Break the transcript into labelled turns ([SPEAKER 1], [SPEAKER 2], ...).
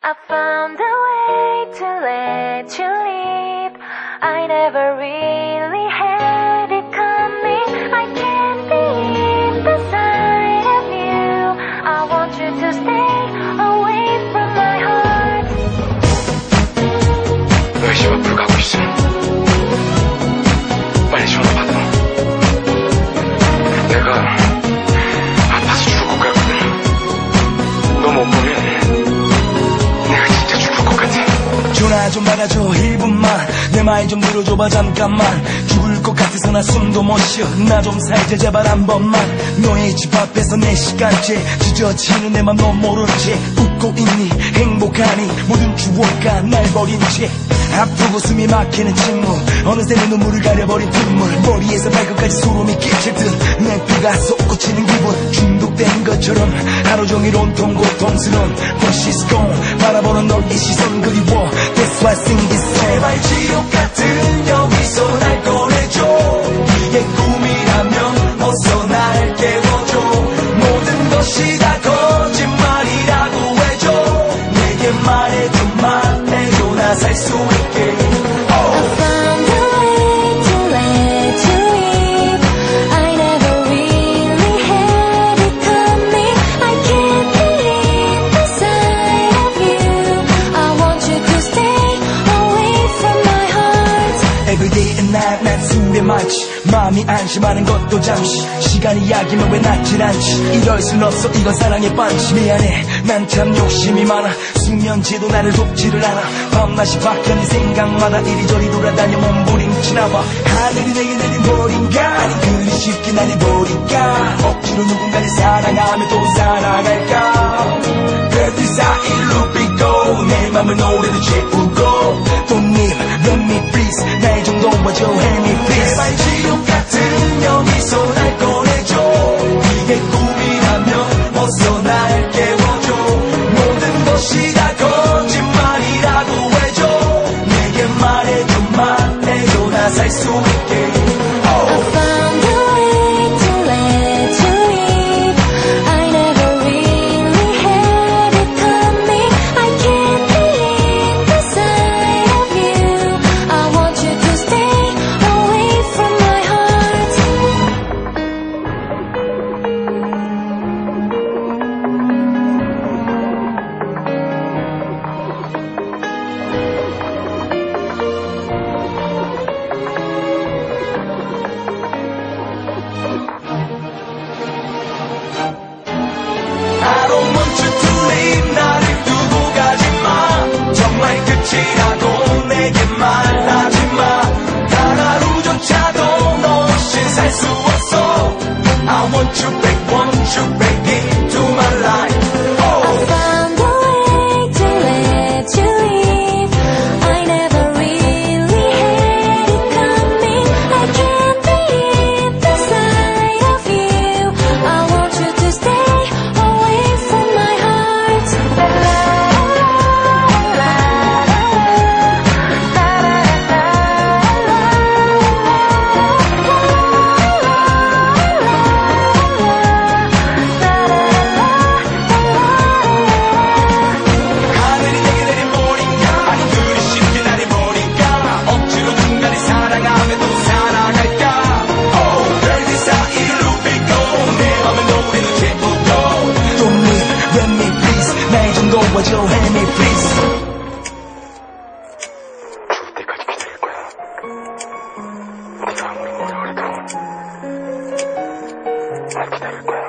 [SPEAKER 1] I found a way to let you leave. I never really had it coming. I can't be the side of you. I want you to stay away from my heart.
[SPEAKER 2] 왜 집 앞으로 가고 있어? 빨리 전화 받아. 내가 아파서 죽을 것 같거든. 너 못 보면
[SPEAKER 3] 전화 좀 받아줘 1분만 내 말 좀 들어줘봐 잠깐만 죽을 것 같아서 나 숨도 못 쉬어 나 좀 살자 제발 한 번만 너의 집 앞에서 내 시간째 지저치는 내 맘 넌 모른 채 웃고 있니 행복하니 모든 추억과 날 버린 채 아프고 숨이 막히는 침묵 어느새 내 눈물을 가려버린 빗물 머리에서 발끝까지 소름이 끼칠 듯 내 피가 솟구치는 기분 중독된 것처럼 하루 종일 온통 고통스러운 But she's gone 바라보는 널 이 시선 그리워 That's why I sing this song 제발 지옥 같은 여기서 날 꺼내줘 이게 꿈이라면 어서 날 깨워줘 모든 것이 다 거짓말이라고 해줘 내게 말해줘만 해줘 나 살 수 있게 Everyday and night 난 술에 마치 마음이 안심하는 것도 잠시 시간이 약이면 왜 낫질 않지 이럴 순 없어 이건 사랑의 반지 미안해 난 참 욕심이 많아 수면제도 나를 돕지를 않아 밤낮이 바뀌어 네 생각마다 이리저리 돌아다녀 몸부림치나봐 하늘이 내게 내린 벌인가 아니 그리 쉽게 날 버릴까 억지로 누군가를 사랑하며 또 살아갈까 별들 사이로 비고 내 맘을 노래로 채우고 돈님 let me please 날 좀 도와줘 help me please 제발 지옥 같은 여기서 날 꺼내줘 이게 꿈이라면 어서 날 깨워줘 모든 것이 다 거짓말이라고 해줘 내게 말해줘만 해줘 나 살 수 있게 끝이라고 내게 말하지마 단 하루조차도 너 없인 살 수 없어 I want you back, want you back into my life
[SPEAKER 1] I found a way to let you leave I never really had it coming I can't be the side of you I want you to stay away from my heart
[SPEAKER 3] 도와줘 help me please
[SPEAKER 2] 죽을 때까지 기다릴 거야 네가 아무리 뭐라 그래도 날 기다릴 거야